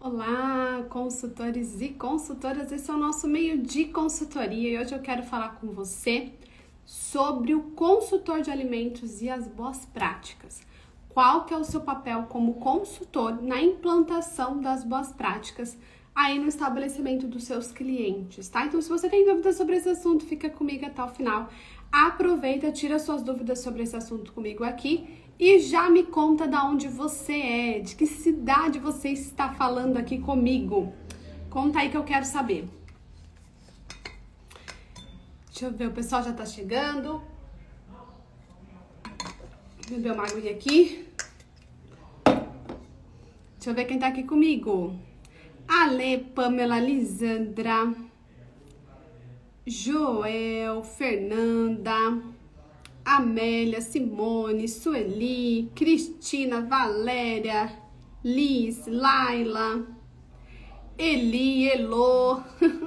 Olá, consultores e consultoras, esse é o nosso meio de consultoria e hoje eu quero falar com você sobre o consultor de alimentos e as boas práticas. Qual que é o seu papel como consultor na implantação das boas práticas aí no estabelecimento dos seus clientes, tá? Então, se você tem dúvidas sobre esse assunto, fica comigo até o final. Aproveita, tira suas dúvidas sobre esse assunto comigo aqui e já me conta de onde você é, de que cidade você está falando aqui comigo. Conta aí que eu quero saber. Deixa eu ver, o pessoal já tá chegando. Vou beber uma aguinha aqui. Deixa eu ver quem tá aqui comigo. Ale, Pamela, Lisandra, Joel, Fernanda, Amélia, Simone, Sueli, Cristina, Valéria, Liz, Laila, Eli, Elô,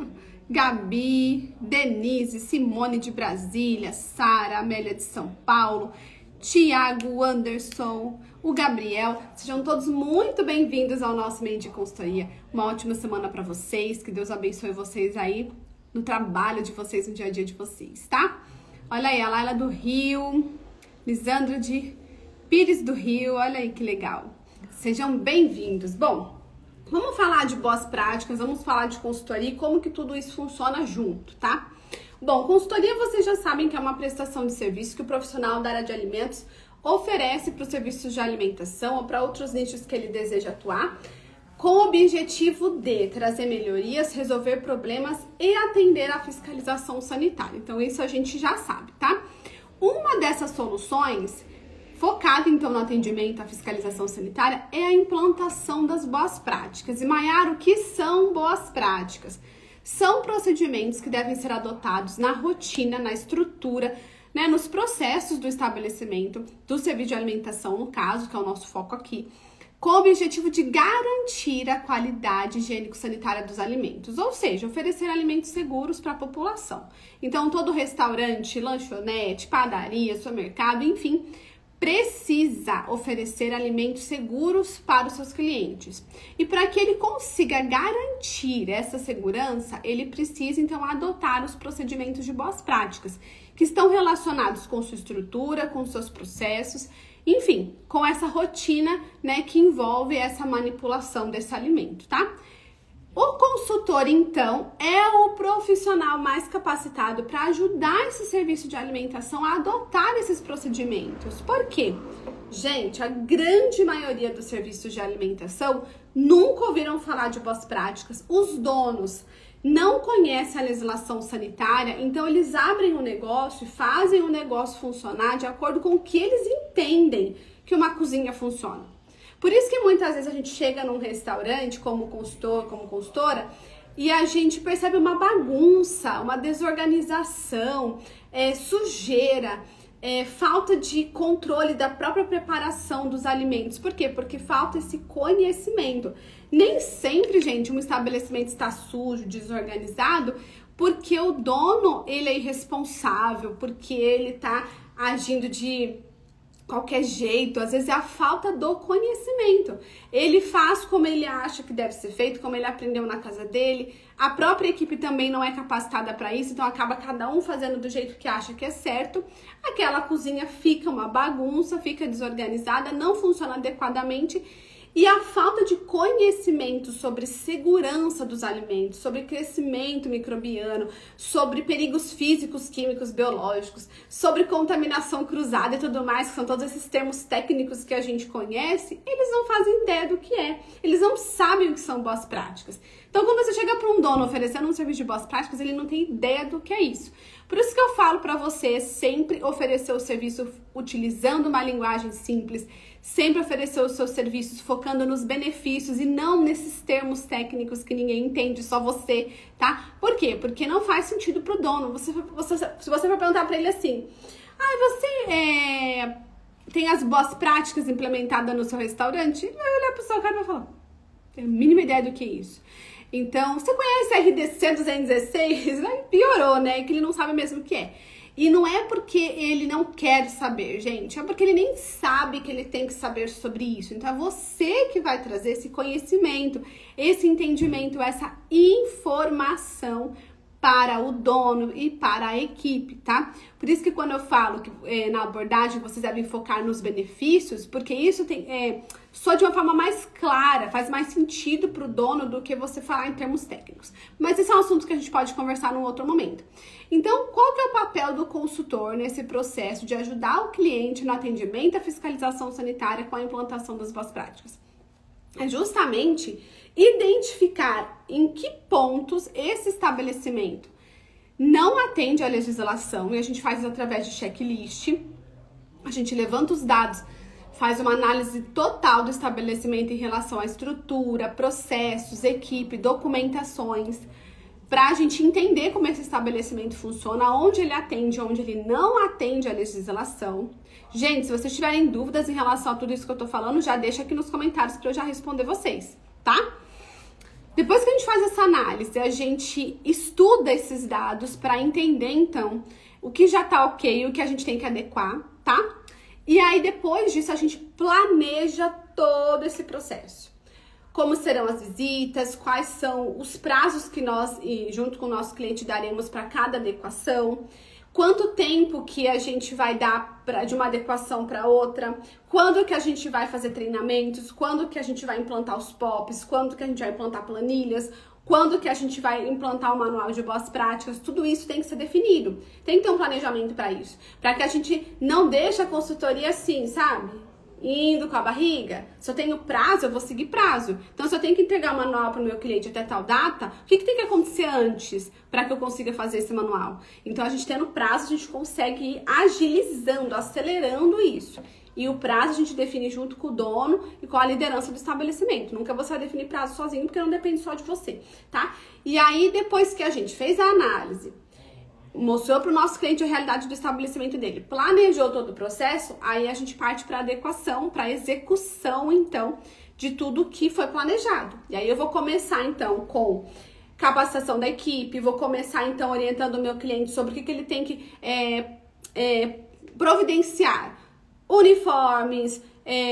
Gabi, Denise, Simone de Brasília, Sara, Amélia de São Paulo, Tiago, Anderson, o Gabriel. Sejam todos muito bem-vindos ao nosso meio de consultoria. Uma ótima semana para vocês, que Deus abençoe vocês aí no trabalho de vocês, no dia a dia de vocês, tá? Olha aí, a Laila do Rio, Lisandra de Pires do Rio, olha aí que legal. Sejam bem-vindos. Bom, vamos falar de boas práticas, vamos falar de consultoria e como que tudo isso funciona junto, tá? Bom, consultoria vocês já sabem que é uma prestação de serviço que o profissional da área de alimentos oferece para os serviços de alimentação ou para outros nichos que ele deseja atuar, com o objetivo de trazer melhorias, resolver problemas e atender à fiscalização sanitária. Então, isso a gente já sabe, tá? Uma dessas soluções, focada então no atendimento à fiscalização sanitária, é a implantação das boas práticas. E, Maiara, o que são boas práticas? São procedimentos que devem ser adotados na rotina, na estrutura, né, nos processos do estabelecimento, do serviço de alimentação, no caso, que é o nosso foco aqui, com o objetivo de garantir a qualidade higiênico-sanitária dos alimentos, ou seja, oferecer alimentos seguros para a população. Então, todo restaurante, lanchonete, padaria, supermercado, enfim, precisa oferecer alimentos seguros para os seus clientes. E para que ele consiga garantir essa segurança, ele precisa, então, adotar os procedimentos de boas práticas, que estão relacionados com sua estrutura, com seus processos, enfim, com essa rotina, né, que envolve essa manipulação desse alimento, tá? O consultor, então, é o profissional mais capacitado para ajudar esse serviço de alimentação a adotar esses procedimentos. Por quê? Gente, a grande maioria dos serviços de alimentação nunca ouviram falar de boas práticas. Os donos não conhecem a legislação sanitária, então eles abrem o negócio e fazem o negócio funcionar de acordo com o que eles entendem que uma cozinha funciona. Por isso que muitas vezes a gente chega num restaurante como consultor, como consultora, e a gente percebe uma bagunça, uma desorganização, sujeira, falta de controle da própria preparação dos alimentos. Por quê? Porque falta esse conhecimento. Nem sempre, gente, um estabelecimento está sujo, desorganizado, porque o dono, ele é irresponsável, porque ele tá agindo de qualquer jeito. Às vezes é a falta do conhecimento. Ele faz como ele acha que deve ser feito, como ele aprendeu na casa dele. A própria equipe também não é capacitada para isso, então acaba cada um fazendo do jeito que acha que é certo. Aquela cozinha fica uma bagunça, fica desorganizada, não funciona adequadamente. E a falta de conhecimento sobre segurança dos alimentos, sobre crescimento microbiano, sobre perigos físicos, químicos, biológicos, sobre contaminação cruzada e tudo mais, que são todos esses termos técnicos que a gente conhece, eles não fazem ideia do que é. Eles não sabem o que são boas práticas. Então, quando você chega para um dono oferecendo um serviço de boas práticas, ele não tem ideia do que é isso. Por isso que eu falo para você sempre oferecer o serviço utilizando uma linguagem simples, sempre oferecer os seus serviços focando nos benefícios e não nesses termos técnicos que ninguém entende, só você, tá? Por quê? Porque não faz sentido pro dono. Se você for perguntar para ele assim, você tem as boas práticas implementadas no seu restaurante? Ele vai olhar pro seu cara e vai falar, tem a mínima ideia do que é isso. Então, você conhece a RDC 216? Piorou, né? Que ele não sabe mesmo o que é. E não é porque ele não quer saber, gente, é porque ele nem sabe que ele tem que saber sobre isso. Então é você que vai trazer esse conhecimento, esse entendimento, essa informação para o dono e para a equipe, tá? Por isso que quando eu falo que na abordagem vocês devem focar nos benefícios, porque isso soa de uma forma mais clara, faz mais sentido para o dono do que você falar em termos técnicos. Mas esse é um assunto que a gente pode conversar num outro momento. Então, qual que é o papel do consultor nesse processo de ajudar o cliente no atendimento à fiscalização sanitária com a implantação das boas práticas? É justamente identificar em que pontos esse estabelecimento não atende à legislação, e a gente faz isso através de checklist. A gente levanta os dados, faz uma análise total do estabelecimento em relação à estrutura, processos, equipe, documentações, para a gente entender como esse estabelecimento funciona, onde ele atende, onde ele não atende à legislação. Gente, se vocês tiverem dúvidas em relação a tudo isso que eu tô falando, já deixa aqui nos comentários para eu já responder vocês, tá? Depois que a gente faz essa análise, a gente estuda esses dados para entender, então, o que já tá ok e o que a gente tem que adequar, tá? E aí, depois disso, a gente planeja todo esse processo. Como serão as visitas, quais são os prazos que nós, junto com o nosso cliente, daremos para cada adequação, quanto tempo que a gente vai dar de uma adequação para outra, quando que a gente vai fazer treinamentos, quando que a gente vai implantar os POPs, quando que a gente vai implantar planilhas, quando que a gente vai implantar o manual de boas práticas, tudo isso tem que ser definido. Tem que ter um planejamento para isso, para que a gente não deixe a consultoria assim, sabe? Indo com a barriga. Se eu tenho prazo, eu vou seguir prazo. Então, se eu tenho que entregar o manual para o meu cliente até tal data, o que tem que acontecer antes para que eu consiga fazer esse manual? Então, a gente tendo prazo, a gente consegue ir agilizando, acelerando isso. E o prazo a gente define junto com o dono e com a liderança do estabelecimento. Nunca você vai definir prazo sozinho, porque não depende só de você, tá? E aí, depois que a gente fez a análise, mostrou para o nosso cliente a realidade do estabelecimento dele, planejou todo o processo, aí a gente parte para adequação, para execução, então, de tudo que foi planejado. E aí eu vou começar, então, com capacitação da equipe, vou começar, então, orientando o meu cliente sobre o que ele tem que providenciar. Uniformes,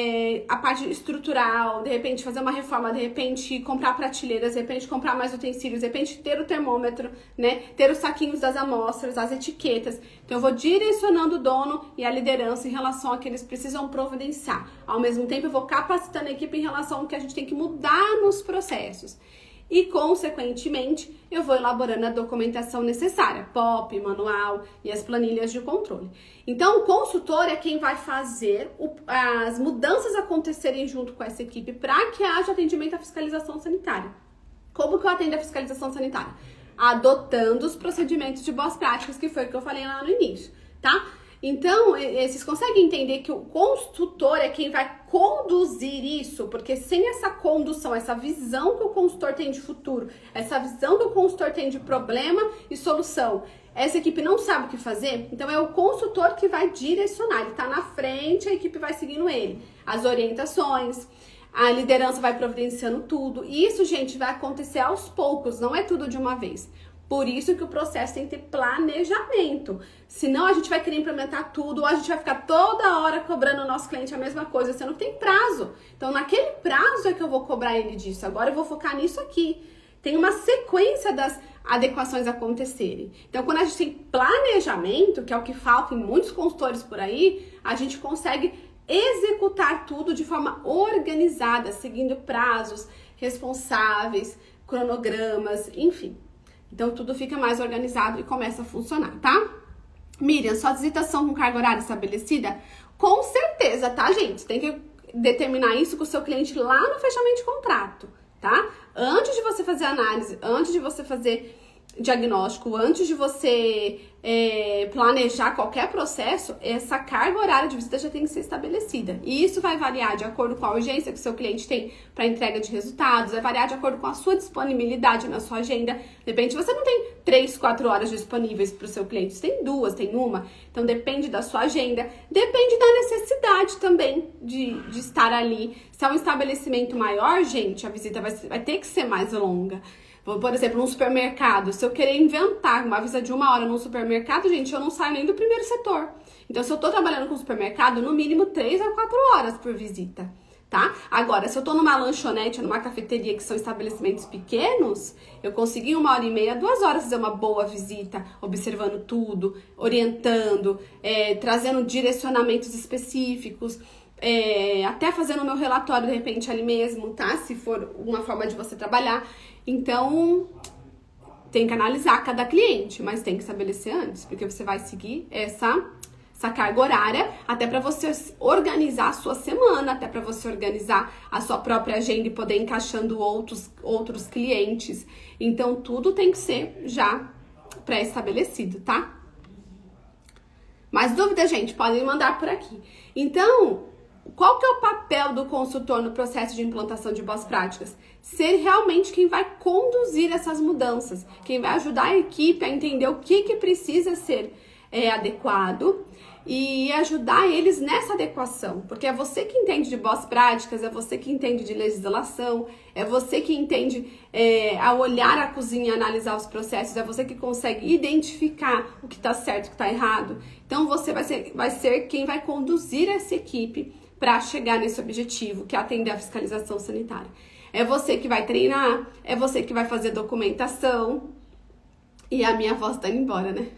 a parte estrutural, de repente fazer uma reforma, de repente comprar prateleiras, de repente comprar mais utensílios, de repente ter o termômetro, né? Ter os saquinhos das amostras, as etiquetas. Então eu vou direcionando o dono e a liderança em relação a que eles precisam providenciar. Ao mesmo tempo eu vou capacitando a equipe em relação ao que a gente tem que mudar nos processos. E, consequentemente, eu vou elaborando a documentação necessária, POP, manual e as planilhas de controle. Então, o consultor é quem vai fazer as mudanças acontecerem junto com essa equipe para que haja atendimento à fiscalização sanitária. Como que eu atendo a fiscalização sanitária? Adotando os procedimentos de boas práticas, que foi o que eu falei lá no início, tá? Então, vocês conseguem entender que o consultor é quem vai conduzir isso, porque sem essa condução, essa visão que o consultor tem de futuro, essa visão que o consultor tem de problema e solução, essa equipe não sabe o que fazer, então é o consultor que vai direcionar, ele tá na frente, a equipe vai seguindo ele, as orientações, a liderança vai providenciando tudo, e isso, gente, vai acontecer aos poucos, não é tudo de uma vez. Por isso que o processo tem que ter planejamento. Senão a gente vai querer implementar tudo, ou a gente vai ficar toda hora cobrando o nosso cliente a mesma coisa, sendo que tem prazo. Então, naquele prazo é que eu vou cobrar ele disso. Agora eu vou focar nisso aqui. Tem uma sequência das adequações acontecerem. Então, quando a gente tem planejamento, que é o que falta em muitos consultores por aí, a gente consegue executar tudo de forma organizada, seguindo prazos, responsáveis, cronogramas, enfim. Então, tudo fica mais organizado e começa a funcionar, tá? Miriam, sua visitação com carga horária estabelecida? Com certeza, tá, gente? Tem que determinar isso com o seu cliente lá no fechamento de contrato, tá? Antes de você fazer análise, antes de você fazer diagnóstico, antes de você planejar qualquer processo, essa carga horária de visita já tem que ser estabelecida. E isso vai variar de acordo com a urgência que o seu cliente tem para entrega de resultados, vai variar de acordo com a sua disponibilidade na sua agenda. De repente, você não tem 3, 4 horas disponíveis para o seu cliente, você tem 2, tem 1. Então, depende da sua agenda, depende da necessidade também de estar ali. Se é um estabelecimento maior, gente, a visita vai ter que ser mais longa. Por exemplo, num supermercado, se eu querer inventar uma visita de 1 hora num supermercado, supermercado, gente, eu não saio nem do primeiro setor. Então, se eu tô trabalhando com supermercado, no mínimo 3 a 4 horas por visita, tá? Agora, se eu tô numa lanchonete, numa cafeteria, que são estabelecimentos pequenos, eu consigo em 1h30, 2 horas fazer uma boa visita, observando tudo, orientando, trazendo direcionamentos específicos, até fazendo o meu relatório, de repente, ali mesmo, tá? Se for uma forma de você trabalhar. Então, tem que analisar cada cliente, mas tem que estabelecer antes, porque você vai seguir essa carga horária, até para você organizar a sua semana, até para você organizar a sua própria agenda e poder ir encaixando outros clientes. Então, tudo tem que ser já pré-estabelecido, tá? Mais dúvidas, gente? Podem mandar por aqui. Então, qual que é o papel do consultor no processo de implantação de boas práticas? Ser realmente quem vai conduzir essas mudanças, quem vai ajudar a equipe a entender o que precisa ser adequado e ajudar eles nessa adequação, porque é você que entende de boas práticas, é você que entende de legislação, é você que entende ao olhar a cozinha, analisar os processos, é você que consegue identificar o que está certo e o que está errado. Então você vai ser quem vai conduzir essa equipe para chegar nesse objetivo, que é atender a fiscalização sanitária. É você que vai treinar, é você que vai fazer documentação. E a minha voz tá indo embora, né?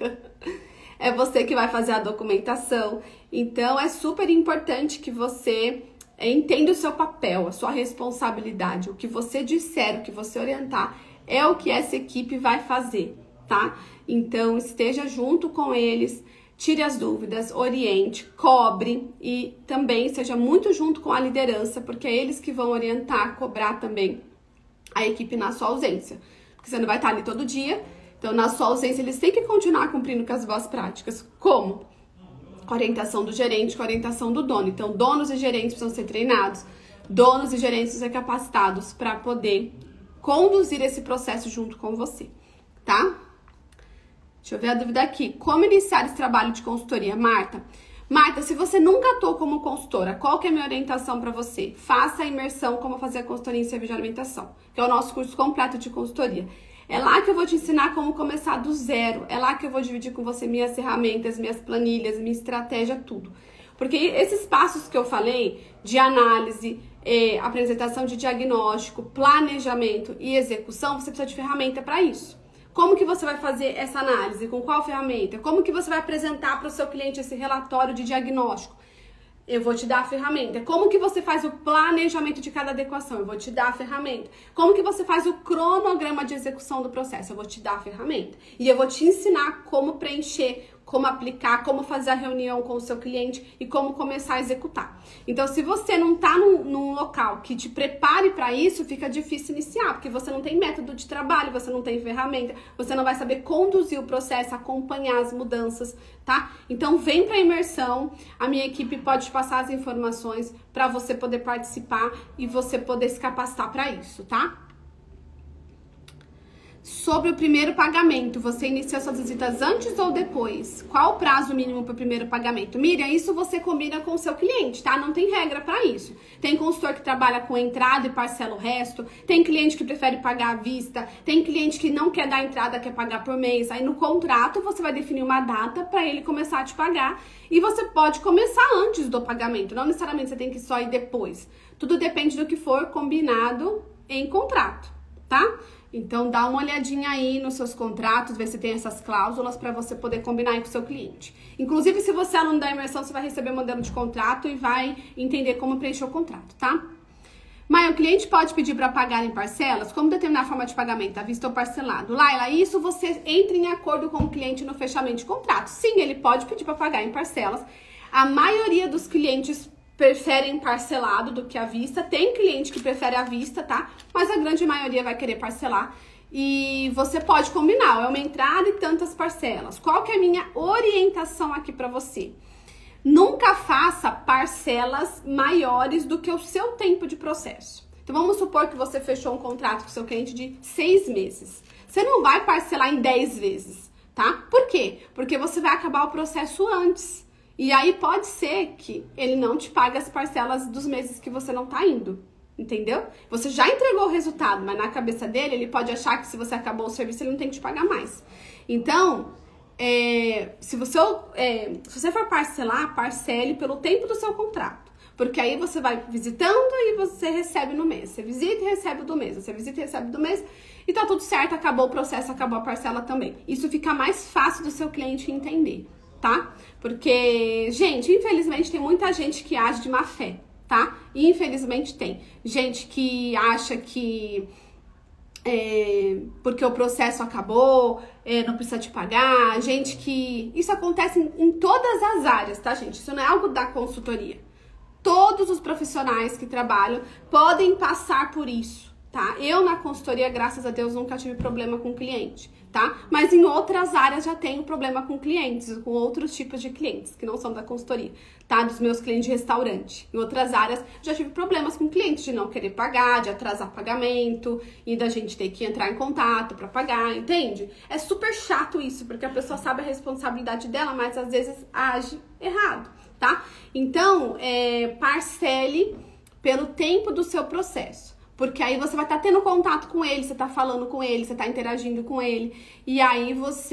É você que vai fazer a documentação. Então, é super importante que você entenda o seu papel, a sua responsabilidade. O que você disser, o que você orientar, é o que essa equipe vai fazer, tá? Então, esteja junto com eles, tire as dúvidas, oriente, cobre e também seja muito junto com a liderança, porque é eles que vão orientar, cobrar também a equipe na sua ausência. Porque você não vai estar ali todo dia. Então, na sua ausência, eles têm que continuar cumprindo com as boas práticas. Como? Com a orientação do gerente, com a orientação do dono. Então, donos e gerentes precisam ser treinados, donos e gerentes precisam ser capacitados para poder conduzir esse processo junto com você, tá? Deixa eu ver a dúvida aqui. Como iniciar esse trabalho de consultoria, Marta? Marta, se você nunca atuou como consultora, qual que é a minha orientação para você? Faça a imersão Como Fazer a Consultoria em Serviço de Alimentação, que é o nosso curso completo de consultoria. É lá que eu vou te ensinar como começar do zero. É lá que eu vou dividir com você minhas ferramentas, minhas planilhas, minha estratégia, tudo. Porque esses passos que eu falei, de análise, apresentação de diagnóstico, planejamento e execução, você precisa de ferramenta para isso. Como que você vai fazer essa análise? Com qual ferramenta? Como que você vai apresentar para o seu cliente esse relatório de diagnóstico? Eu vou te dar a ferramenta. Como que você faz o planejamento de cada adequação? Eu vou te dar a ferramenta. Como que você faz o cronograma de execução do processo? Eu vou te dar a ferramenta. E eu vou te ensinar como preencher, como aplicar, como fazer a reunião com o seu cliente e como começar a executar. Então, se você não está num local que te prepare para isso, fica difícil iniciar, porque você não tem método de trabalho, você não tem ferramenta, você não vai saber conduzir o processo, acompanhar as mudanças, tá? Então, vem para a imersão, a minha equipe pode te passar as informações para você poder participar e você poder se capacitar para isso, tá? Sobre o primeiro pagamento, você inicia suas visitas antes ou depois? Qual o prazo mínimo para o primeiro pagamento? Miriam, isso você combina com o seu cliente, tá? Não tem regra para isso. Tem consultor que trabalha com entrada e parcela o resto, tem cliente que prefere pagar à vista, tem cliente que não quer dar entrada, quer pagar por mês. Aí no contrato você vai definir uma data para ele começar a te pagar e você pode começar antes do pagamento, não necessariamente você tem que só ir depois. Tudo depende do que for combinado em contrato, tá? Então, dá uma olhadinha aí nos seus contratos, ver se tem essas cláusulas para você poder combinar aí com o seu cliente. Inclusive, se você é aluno da imersão, você vai receber o modelo de contrato e vai entender como preencher o contrato, tá? Maia, o cliente pode pedir para pagar em parcelas? Como determinar a forma de pagamento, à vista ou parcelado? Laila, isso você entra em acordo com o cliente no fechamento de contrato. Sim, ele pode pedir para pagar em parcelas. A maioria dos clientes preferem parcelado do que à vista. Tem cliente que prefere à vista, tá? Mas a grande maioria vai querer parcelar. E você pode combinar, é uma entrada e tantas parcelas. Qual que é a minha orientação aqui pra você? Nunca faça parcelas maiores do que o seu tempo de processo. Então, vamos supor que você fechou um contrato com o seu cliente de 6 meses. Você não vai parcelar em 10 vezes, tá? Por quê? Porque você vai acabar o processo antes. E aí pode ser que ele não te pague as parcelas dos meses que você não tá indo, entendeu? Você já entregou o resultado, mas na cabeça dele ele pode achar que se você acabou o serviço ele não tem que te pagar mais. Então, se você for parcelar, parcele pelo tempo do seu contrato. Porque aí você vai visitando e você recebe no mês. Você visita e recebe do mês. Você visita e recebe do mês. E tá tudo certo, acabou o processo, acabou a parcela também. Isso fica mais fácil do seu cliente entender, tá? Porque, gente, infelizmente tem muita gente que age de má fé, tá? E infelizmente tem gente que acha que porque o processo acabou, não precisa te pagar, gente que... Isso acontece em todas as áreas, tá, gente? Isso não é algo da consultoria. Todos os profissionais que trabalham podem passar por isso, tá? Eu, na consultoria, graças a Deus, nunca tive problema com cliente, tá? Mas em outras áreas já tenho problema com clientes, com outros tipos de clientes, que não são da consultoria, tá? Dos meus clientes de restaurante. Em outras áreas, já tive problemas com clientes de não querer pagar, de atrasar pagamento, e da gente ter que entrar em contato pra pagar, entende? É super chato isso, porque a pessoa sabe a responsabilidade dela, mas às vezes age errado, tá? Então, parcele pelo tempo do seu processo. Porque aí você vai estar tendo contato com ele, você está falando com ele, você está interagindo com ele. E aí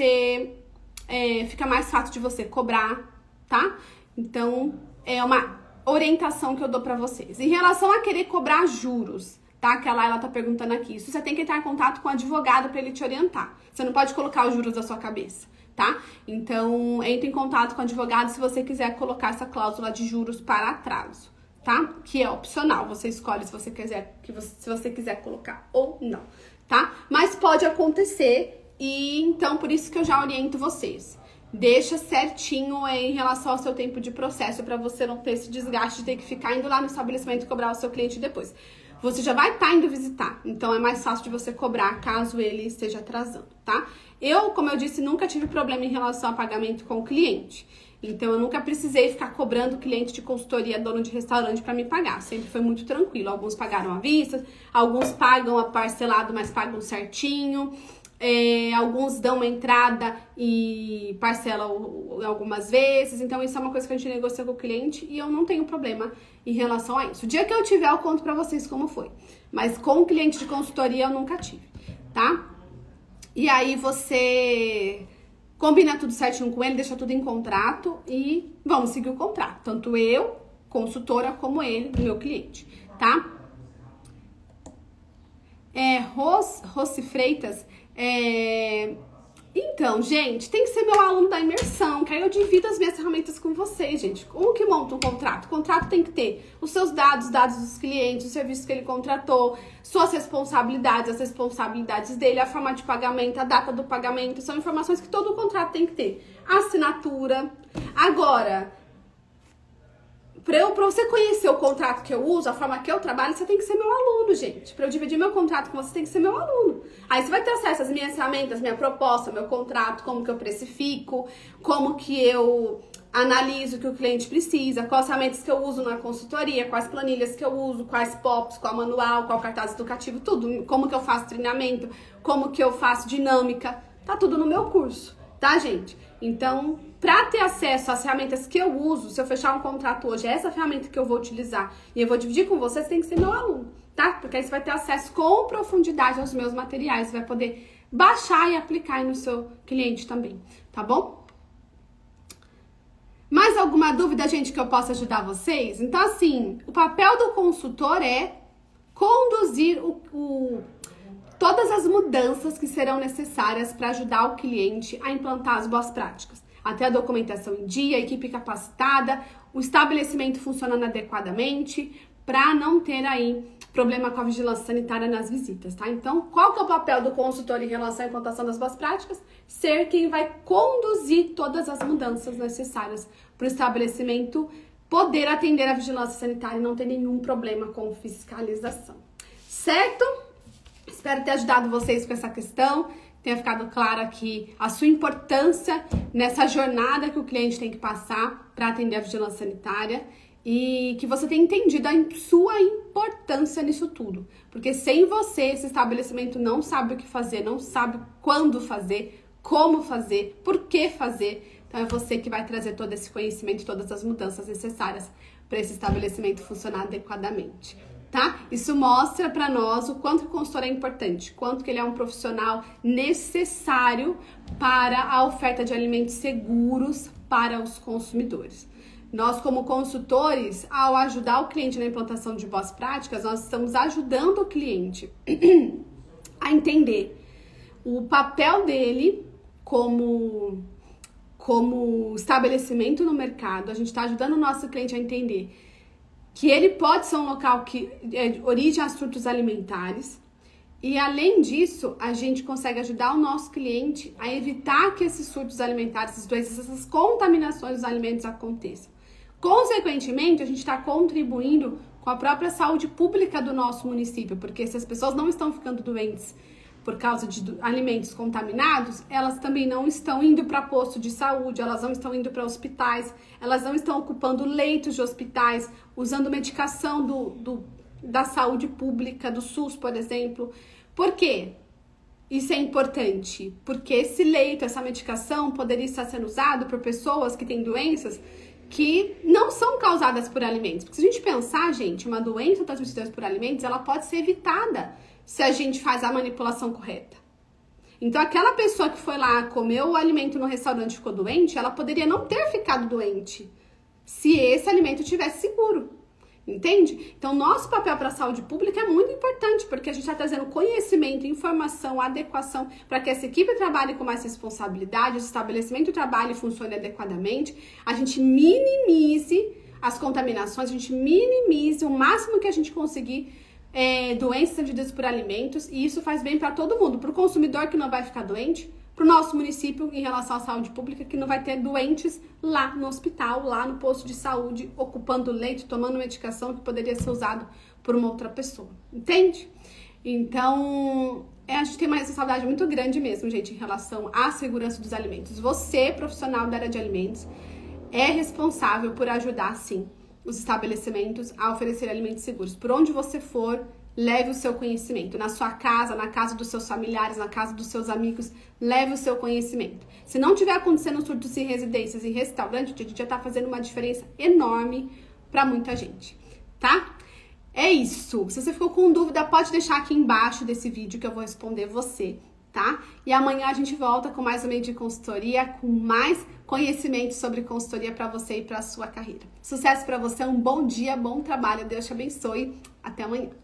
fica mais fácil de você cobrar, tá? Então, é uma orientação que eu dou pra vocês. Em relação a querer cobrar juros, tá? Que ela tá perguntando aqui. Isso você tem que entrar em contato com o advogado pra ele te orientar. Você não pode colocar os juros da sua cabeça, tá? Então, entre em contato com o advogado se você quiser colocar essa cláusula de juros para atraso, tá? Que é opcional, você escolhe se você quiser colocar ou não, tá? Mas pode acontecer e então por isso que eu já oriento vocês. Deixa certinho em relação ao seu tempo de processo para você não ter esse desgaste de ter que ficar indo lá no estabelecimento e cobrar o seu cliente depois. Você já vai estar indo visitar, então é mais fácil de você cobrar caso ele esteja atrasando, tá? Eu, como eu disse, nunca tive problema em relação a pagamento com o cliente. Então, eu nunca precisei ficar cobrando cliente de consultoria, dono de restaurante para me pagar. Sempre foi muito tranquilo. Alguns pagaram à vista, alguns pagam a parcelado, mas pagam certinho. Alguns dão uma entrada e parcelam algumas vezes. Então, isso é uma coisa que a gente negocia com o cliente e eu não tenho problema em relação a isso. O dia que eu tiver, eu conto pra vocês como foi. Mas com cliente de consultoria, eu nunca tive, tá? E aí, você... combina tudo certinho com ele, deixa tudo em contrato e vamos seguir o contrato. Tanto eu, consultora, como ele, meu cliente, tá? Rossi Freitas, então, gente, tem que ser meu aluno da imersão, que aí eu divido as minhas ferramentas com vocês, gente. Como que monta um contrato? O contrato tem que ter os seus dados, dados dos clientes, os serviços que ele contratou, suas responsabilidades, as responsabilidades dele, a forma de pagamento, a data do pagamento, são informações que todo contrato tem que ter. A assinatura. Agora, pra você conhecer o contrato que eu uso, a forma que eu trabalho, você tem que ser meu aluno, gente. Pra eu dividir meu contrato com você, tem que ser meu aluno. Aí você vai ter acesso às minhas ferramentas, minha proposta, meu contrato, como que eu precifico, como que eu analiso o que o cliente precisa, quais ferramentas que eu uso na consultoria, quais planilhas que eu uso, quais POPs, qual manual, qual cartaz educativo, tudo. Como que eu faço treinamento, como que eu faço dinâmica, tá tudo no meu curso, tá, gente? Então, para ter acesso às ferramentas que eu uso, se eu fechar um contrato hoje, é essa ferramenta que eu vou utilizar e eu vou dividir com você, você tem que ser meu aluno, tá? Porque aí você vai ter acesso com profundidade aos meus materiais, você vai poder baixar e aplicar aí no seu cliente também, tá bom? Mais alguma dúvida, gente, que eu possa ajudar vocês? Então, assim, o papel do consultor é conduzir todas as mudanças que serão necessárias para ajudar o cliente a implantar as boas práticas. Até a documentação em dia, a equipe capacitada, o estabelecimento funcionando adequadamente, para não ter aí problema com a vigilância sanitária nas visitas, tá? Então, qual que é o papel do consultor em relação à implantação das boas práticas? Ser quem vai conduzir todas as mudanças necessárias para o estabelecimento poder atender a vigilância sanitária e não ter nenhum problema com fiscalização. Certo? Espero ter ajudado vocês com essa questão, tenha ficado claro aqui a sua importância nessa jornada que o cliente tem que passar para atender a vigilância sanitária e que você tenha entendido a sua importância nisso tudo. Porque sem você, esse estabelecimento não sabe o que fazer, não sabe quando fazer, como fazer, por que fazer. Então é você que vai trazer todo esse conhecimento e todas as mudanças necessárias para esse estabelecimento funcionar adequadamente. tá? Isso mostra para nós o quanto o consultor é importante, quanto que ele é um profissional necessário para a oferta de alimentos seguros para os consumidores. Nós, como consultores, ao ajudar o cliente na implantação de boas práticas, nós estamos ajudando o cliente a entender o papel dele como estabelecimento no mercado. A gente está ajudando o nosso cliente a entender que ele pode ser um local que é de origem a surtos alimentares. E, além disso, a gente consegue ajudar o nosso cliente a evitar que esses surtos alimentares, essas doenças, essas contaminações dos alimentos aconteçam. Consequentemente, a gente está contribuindo com a própria saúde pública do nosso município, porque se as pessoas não estão ficando doentes por causa de alimentos contaminados, elas também não estão indo para posto de saúde, elas não estão indo para hospitais, elas não estão ocupando leitos de hospitais, usando medicação da saúde pública, do SUS, por exemplo. Por quê? Isso é importante, porque esse leito, essa medicação poderia estar sendo usado por pessoas que têm doenças que não são causadas por alimentos. Porque se a gente pensar, gente, uma doença transmitida por alimentos, ela pode ser evitada se a gente faz a manipulação correta. Então, aquela pessoa que foi lá, comeu o alimento no restaurante e ficou doente, ela poderia não ter ficado doente se esse alimento tivesse seguro. Entende? Então, nosso papel para a saúde pública é muito importante, porque a gente está trazendo conhecimento, informação, adequação, para que essa equipe trabalhe com mais responsabilidade, o estabelecimento trabalhe e funcione adequadamente, a gente minimize as contaminações, a gente minimize o máximo que a gente conseguir doenças transmitidas por alimentos, e isso faz bem para todo mundo, para o consumidor que não vai ficar doente, para o nosso município em relação à saúde pública, que não vai ter doentes lá no hospital, lá no posto de saúde, ocupando leito, tomando medicação que poderia ser usado por uma outra pessoa, entende? Então, a gente tem uma responsabilidade muito grande mesmo, gente, em relação à segurança dos alimentos. Você, profissional da área de alimentos, é responsável por ajudar, sim, os estabelecimentos a oferecer alimentos seguros. Por onde você for, leve o seu conhecimento. Na sua casa, na casa dos seus familiares, na casa dos seus amigos, leve o seu conhecimento. Se não tiver acontecendo surtos em residências e restaurantes, a gente já tá fazendo uma diferença enorme para muita gente, tá? É isso. Se você ficou com dúvida, pode deixar aqui embaixo desse vídeo que eu vou responder você, tá? E amanhã a gente volta com mais um meio de consultoria, com mais conhecimento sobre consultoria para você e para a sua carreira. Sucesso para você, um bom dia, bom trabalho. Deus te abençoe. Até amanhã.